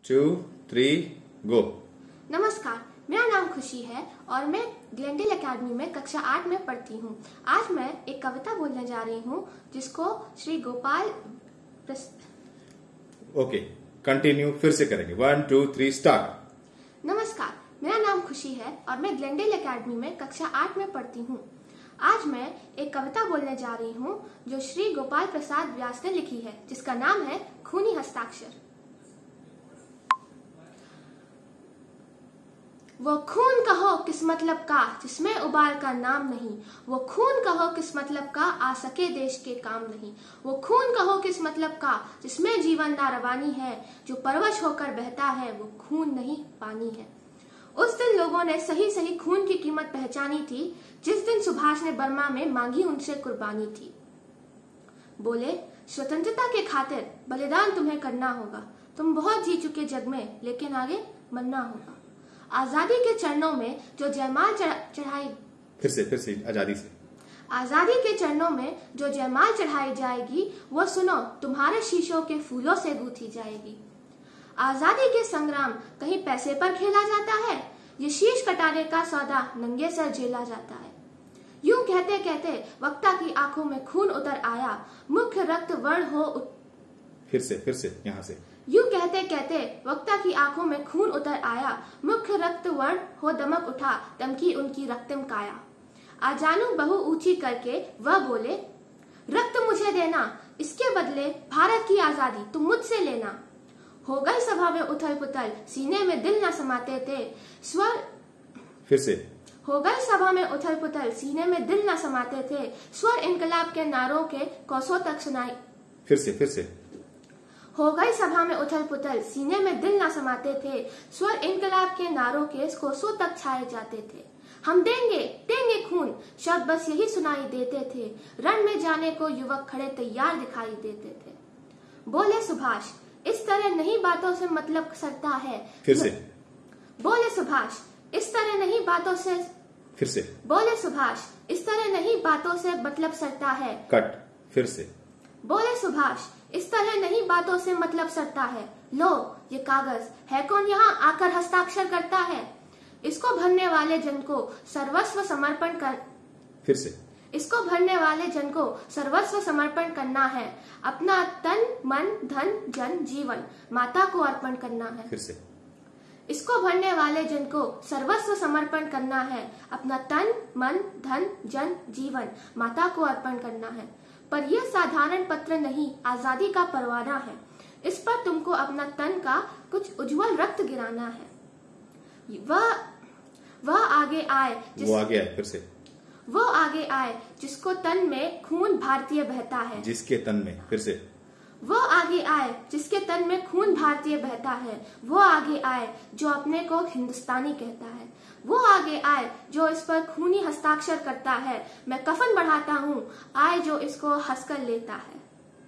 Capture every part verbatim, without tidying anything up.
To three go. नमस्कार, मेरा नाम खुशी है और मैं ग्लेंडेल एकेडमी में कक्षा आठ में पढ़ती हूँ। आज मैं एक कविता बोलने जा रही हूँ जिसको श्री गोपाल प्रस... ओके, कंटिन्यू फिर से करेंगे। One two three start. नमस्कार, मेरा नाम खुशी है और मैं ग्लेंडेल एकेडमी में कक्षा आठ में पढ़ती हूँ। आज मैं एक कविता बोलने जा रही हूँ जो श्री गोपाल प्रसाद व्यास ने लिखी है, जिसका नाम है खूनी हस्ताक्षर। वो खून कहो किस मतलब का जिसमें उबाल का नाम नहीं, वो खून कहो किस मतलब का आ सके देश के काम नहीं, वो खून कहो किस मतलब का जिसमें जीवन ना रवानी है, जो परवश होकर बहता है वो खून नहीं पानी है। उस दिन लोगों ने सही सही खून की कीमत पहचानी थी, जिस दिन सुभाष ने बर्मा में मांगी उनसे कुर्बानी थी। बोले स्वतंत्रता के खातिर बलिदान तुम्हें करना होगा, तुम बहुत जी चुके जग में लेकिन आगे मरना होगा। आजादी के चरणों में जो जयमाल चढ़ाई फिर से फिर से आजादी से आजादी के चरणों में जो जयमाल चढ़ाई जाएगी, वो सुनो तुम्हारे शीशों के फूलों से गूंथी जाएगी। आजादी के संग्राम कहीं पैसे पर खेला जाता है, ये शीश कटाने का सौदा नंगे सर झेला जाता है। यूं कहते कहते वक्ता की आंखों में खून उतर आया, मुख्य रक्त वर्ण हो उठ... फिर से फिर से यहाँ से यूं कहते कहते वक्ता की आंखों में खून उतर आया, मुख्य रक्त वर्ण हो दमक उठा, दमकी उनकी रक्तम काया। आजानू बहु ऊंची करके वह बोले रक्त मुझे देना, इसके बदले भारत की आजादी तुम मुझसे लेना। हो गई सभा में उथल पुथल, सीने में दिल न समाते थे स्वर फिर से हो गई सभा में उथल पुथल, सीने में दिल न समाते थे, स्वर इनकलाब के नारों के कोसों तक सुनाई। फिर से फिर से हो गई सभा में उथल पुथल, सीने में दिल न समाते थे, स्वर इनकलाब के नारों के कोसों तक छाए जाते थे। हम देंगे देंगे खून, शब्द बस यही सुनाई देते थे, रण में जाने को युवक खड़े तैयार दिखाई देते थे। बोले सुभाष इस तरह नहीं बातों से मतलब सरता है। फिर से बोले सुभाष इस तरह नहीं बातों से फिर से बोले सुभाष इस तरह नहीं बातों से मतलब सरता है। कट फिर से बोले सुभाष इस तरह नहीं बातों से मतलब सरता है। लो ये कागज है, कौन यहाँ आकर हस्ताक्षर करता है। इसको भरने वाले जन को सर्वस्व समर्पण कर फिर से इसको भरने वाले जन को सर्वस्व समर्पण करना है, अपना तन मन धन जन जीवन माता को अर्पण करना है। फिर से इसको भरने वाले जन को सर्वस्व समर्पण करना है, अपना तन मन धन जन जीवन माता को अर्पण करना है। पर यह साधारण पत्र नहीं, आजादी का परवाना है, इस पर तुमको अपना तन का कुछ उज्जवल रक्त गिराना है। वह वह आगे आए जिस... वो आगे आए फिर से वो आगे आए जिसको तन में खून भारतीय बहता है। जिसके तन में फिर से वो आगे आए जिसके तन में खून भारतीय बहता है। वो आगे आए जो अपने को हिंदुस्तानी कहता है। वो आगे आए जो इस पर खूनी हस्ताक्षर करता है। मैं कफन बढ़ाता हूँ, आए जो इसको हंसकर लेता है।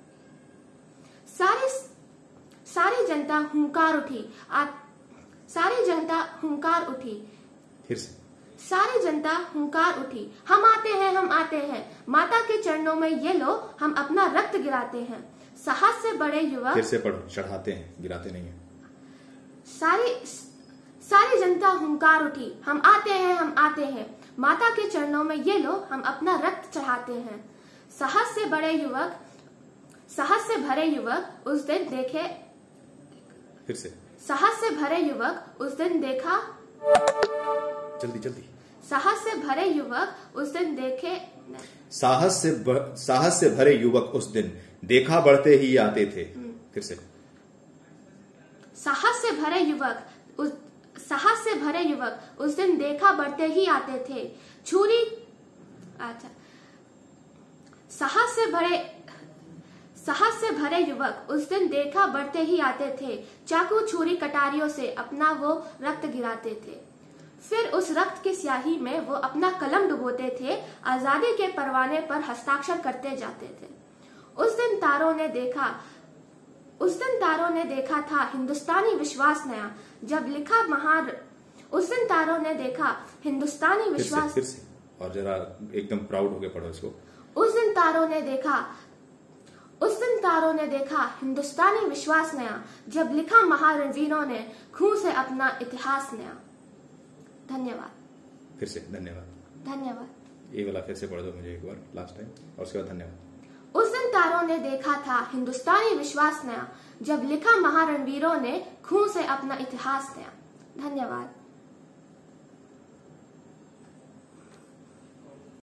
सारी सारी जनता हुंकार उठी आ, सारी जनता हुंकार उठी फिर से सारी जनता हुंकार उठी, हम आते हैं हम आते हैं, माता के चरणों में ये लो हम अपना रक्त गिराते हैं। साहस से बड़े युवक फिर से पढ़ो, चढ़ाते हैं गिराते नहीं है। सारी सारी जनता हुंकार उठी, हम आते हैं हम आते हैं, माता के चरणों में ये लो हम अपना रक्त चढ़ाते हैं। साहस से बड़े युवक साहस से भरे युवक उस दिन देखे फिर से साहस से भरे युवक उस दिन देखा जल्दी जल्दी साहस से भरे युवक उस दिन देखे साहस से ब, साहस से भरे युवक उस दिन देखा बढ़ते ही आते थे। फिर से साहस से भरे युवक उस साहस से भरे युवक उस दिन देखा बढ़ते ही आते थे। छुरी अच्छा साहस से भरे साहस से भरे युवक उस दिन देखा बढ़ते ही आते थे, चाकू छुरी कटारियों से अपना वो रक्त गिराते थे। फिर उस रक्त की स्याही में वो अपना कलम डुबोते थे, आजादी के परवाने पर हस्ताक्षर करते जाते थे। उस दिन तारों ने देखा उस दिन तारों ने देखा था हिंदुस्तानी विश्वास नया, जब लिखा महान उस दिन तारों ने देखा हिंदुस्तानी विश्वास फिर से, फिर से और जरा एकदम प्राउड होके पढ़ो इसको। उस दिन तारों ने देखा उस दिन तारों ने देखा हिंदुस्तानी विश्वास नया, जब लिखा महारणवीरों ने खून से अपना इतिहास नया। धन्यवाद। फिर से धन्यवाद। धन्यवाद। ये वाला फिर से पढ़ दो मुझे एक बार लास्ट टाइम, और उसके बाद धन्यवाद। उस दिन तारों ने देखा था हिंदुस्तानी विश्वास नया, जब लिखा महारणवीरों ने खून से अपना इतिहास नया। धन्यवाद।